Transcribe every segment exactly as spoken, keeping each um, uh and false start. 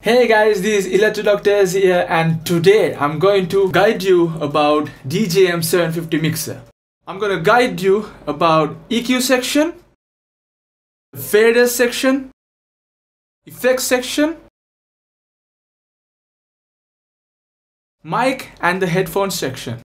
Hey guys, this is Electro Doctors here, and today I'm going to guide you about D J M seven fifty mixer. I'm going to guide you about E Q section, fader section, effects section, mic and the headphone section.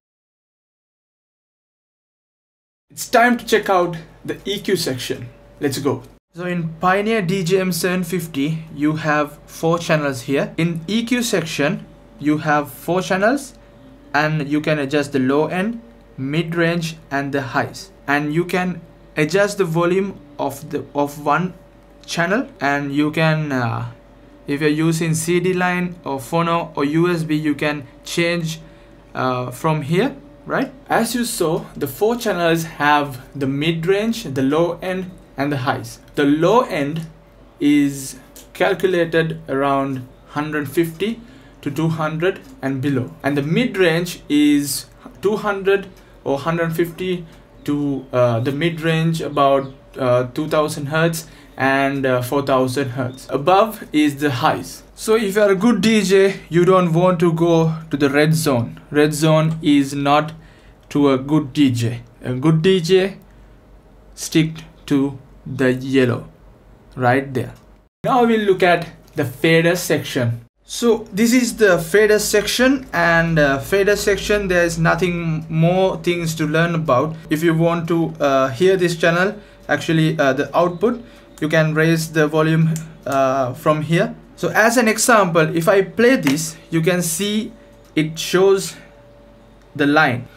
It's time to check out the E Q section. Let's go. So in Pioneer D J M seven fifty, you have four channels here. In E Q section, you have four channels, and you can adjust the low end, mid range, and the highs. And you can adjust the volume of the of one channel, and you can, uh, if you're using C D line or phono or U S B, you can change uh, from here, right? As you saw, the four channels have the mid range, the low end, and the highs. The low end is calculated around one hundred fifty to two hundred and below, and the mid range is two hundred or one hundred fifty to uh, the mid range about uh, two thousand hertz and uh, four thousand hertz. Above is the highs. So if you are a good D J, you don't want to go to the red zone. Red zone is not to a good D J. A good D J stick to the yellow right there. Now we'll look at the fader section. So this is the fader section, and uh, fader section, there is nothing more things to learn about. If you want to uh, hear this channel, actually uh, the output, you can raise the volume uh, from here. So as an example, if I play this, you can see it shows the line.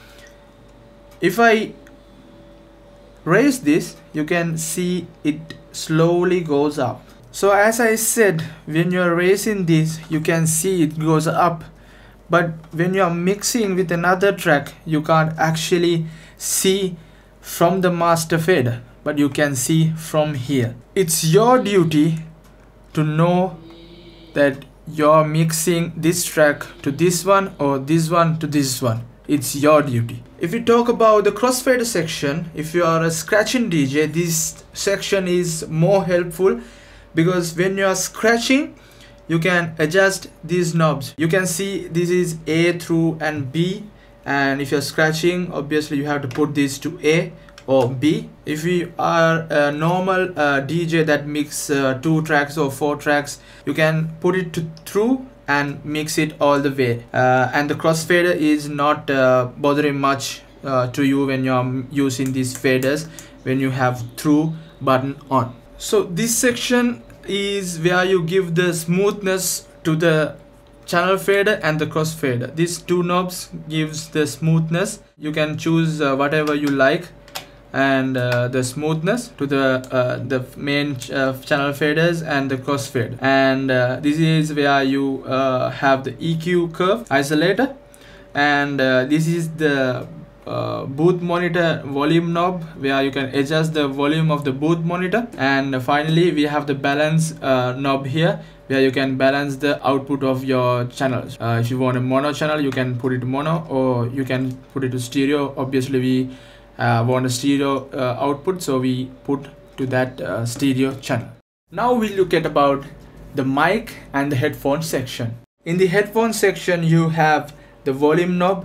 If I raise this, you can see it slowly goes up. So as I said, when you're raising this, you can see it goes up, but when you're mixing with another track, you can't actually see from the master fader, but you can see from here. It's your duty to know that you're mixing this track to this one or this one to this one. It's your duty. If we talk about the crossfader section, if you are a scratching D J, this section is more helpful, because when you are scratching, you can adjust these knobs. You can see this is A through and B, and if you're scratching, obviously you have to put this to A or B. If you are a normal uh, D J that mix uh, two tracks or four tracks, you can put it to through and mix it all the way, uh, and the crossfader is not uh, bothering much uh, to you when you are using these faders, when you have through button on. So this section is where you give the smoothness to the channel fader and the crossfader. These two knobs gives the smoothness. You can choose uh, whatever you like, and uh, the smoothness to the uh, the main ch uh, channel faders and the crossfader. And uh, this is where you uh, have the E Q curve isolator, and uh, this is the uh, booth monitor volume knob, where you can adjust the volume of the booth monitor. And finally we have the balance uh, knob here, where you can balance the output of your channels. Uh, if you want a mono channel, you can put it mono, or you can put it to stereo. Obviously we Uh, want a stereo uh, output, so we put to that uh, stereo channel. Now we look at about the mic and the headphone section. In the headphone section, you have the volume knob,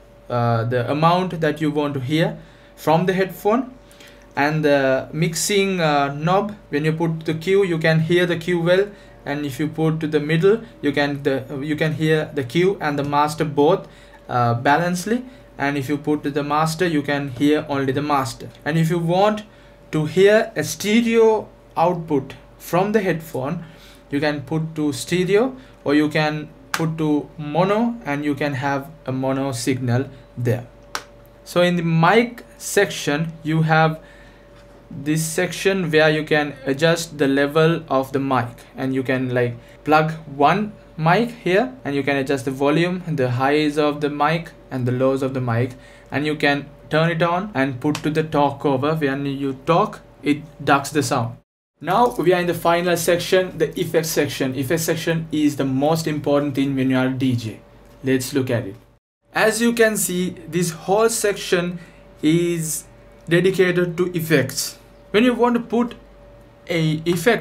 uh, the amount that you want to hear from the headphone, and the mixing uh, knob. When you put the Q, you can hear the Q well, and if you put to the middle, you can the you can hear the Q and the master both uh, balancedly. And if you put to the master, you can hear only the master. And if you want to hear a stereo output from the headphone, you can put to stereo, or you can put to mono, and you can have a mono signal there. So in the mic section, you have this section where you can adjust the level of the mic, and you can like plug one mic here, and you can adjust the volume, the highs of the mic and the lows of the mic, and you can turn it on and put to the talk over. When you talk, it ducks the sound. Now we are in the final section, the effects section. Effects section is the most important thing when you are a D J. Let's look at it. As you can see, this whole section is dedicated to effects. When you want to put a effect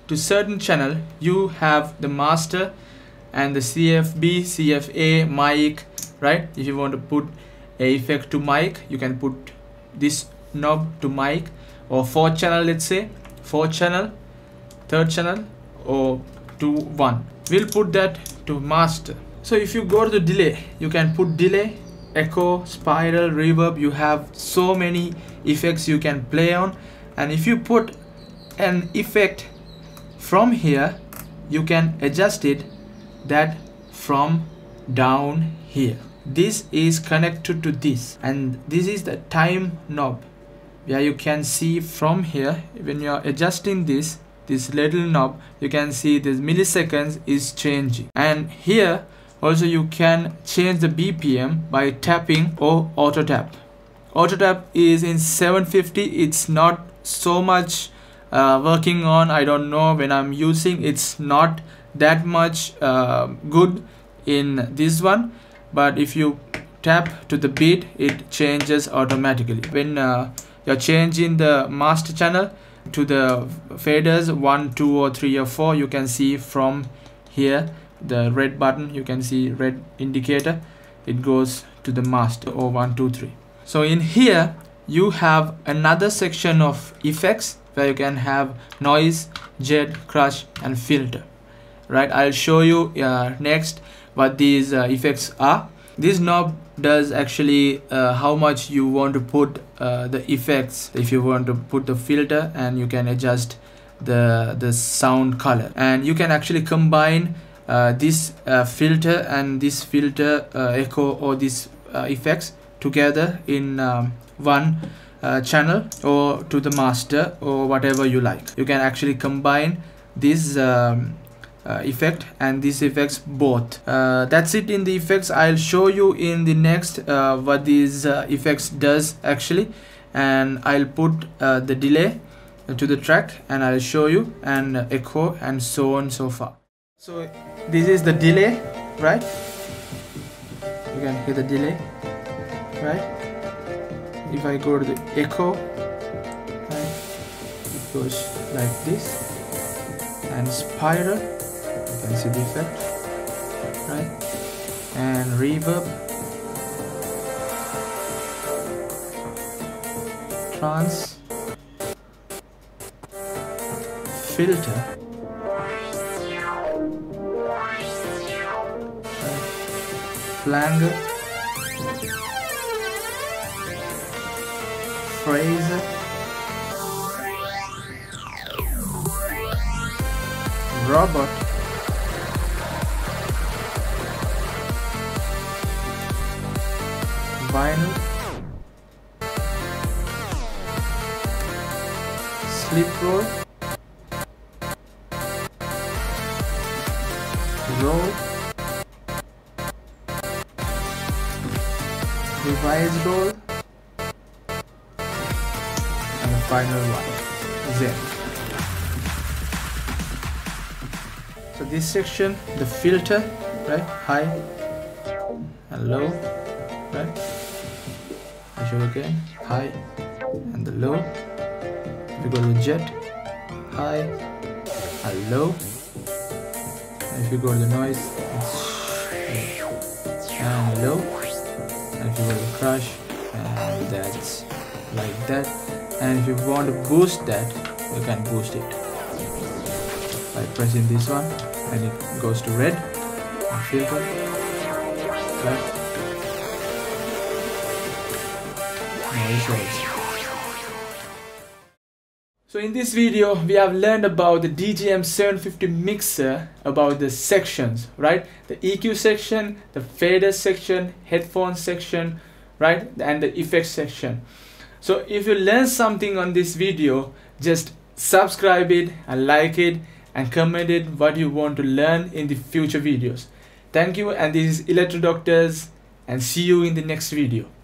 to certain channel, you have the master and the C F B, C F A, mic, right? If you want to put a effect to mic, you can put this knob to mic, or four channel, let's say four channel, third channel, or to one. We'll put that to master. So if you go to the delay, you can put delay, echo, spiral, reverb. You have so many effects you can play on, and if you put an effect from here, you can adjust it that from down here. This is connected to this, and this is the time knob where you can see from here when you are adjusting this this little knob, you can see this milliseconds is changing. And here also you can change the B P M by tapping or auto tap. Auto tap is in seven fifty. It's not so much uh, working on, I don't know, when I'm using, it's not that much uh, good in this one, but if you tap to the beat, it changes automatically. When uh, you're changing the master channel to the faders one, two, or three, or four, you can see from here the red button, you can see red indicator, it goes to the master, or one, two, three. So in here you have another section of effects where you can have noise, jet, crush, and filter, right? I'll show you uh, next what these uh, effects are. This knob does actually uh, how much you want to put uh, the effects. If you want to put the filter, and you can adjust the the sound color, and you can actually combine uh, this uh, filter and this filter uh, echo or this uh, effects together in um, one uh, channel, or to the master, or whatever you like. You can actually combine this um, Uh, effect and these effects both. Uh, that's it in the effects. I'll show you in the next uh, what these uh, effects does actually, and I'll put uh, the delay to the track, and I'll show you, and uh, echo, and so on so far. So this is the delay, right? You can hear the delay, right? If I go to the echo, right, it goes like this, and spiral, you can see the effect, right? And reverb, trance, filter, right? Flanger, phaser, robot, vinyl, slip roll, roll, revise roll, and the final one, Zen. So this section, the filter, right, high and low, right? I show again, high and the low. If you go to the jet, high and low. And if you go to the noise, it's and low. And if you go to the crush, and that's like that. And if you want to boost that, you can boost it by pressing this one, and it goes to red and filter, right? So in this video we have learned about the D J M seven fifty mixer, about the sections, right? The E Q section, the fader section, headphone section, right? And the effects section. So if you learn something on this video, just subscribe it and like it and comment it what you want to learn in the future videos. Thank you, and this is Electro Doctors, and see you in the next video.